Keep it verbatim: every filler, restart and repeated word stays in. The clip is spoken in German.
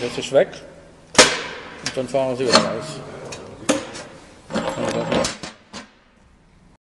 Das ist weg. Und dann fahren Sie wieder raus.